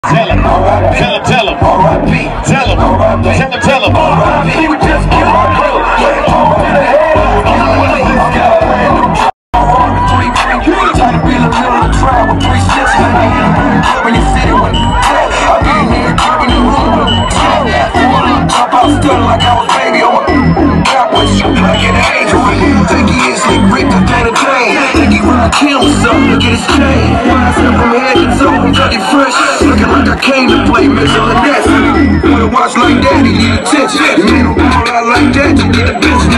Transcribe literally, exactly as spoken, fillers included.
Tell him, tell him, tell him, tell him, tell him, tell him. He would just get my coat, to the head. He's got a brand new three, three, trying to be in the middle of the trial with three six. When you see it, when I be in here, in the room, jump out, stunned like I was baby on my backwards, like an angel. Think he is like Rick the Dana Jane. Think he ride Kim or something to get his chain. Wise up from head to toe, dirty fresh. Looking like I came to play Mitchell and Ness. Wanna watch like that, he need attention. Man, who ball out like that, you get the bitch.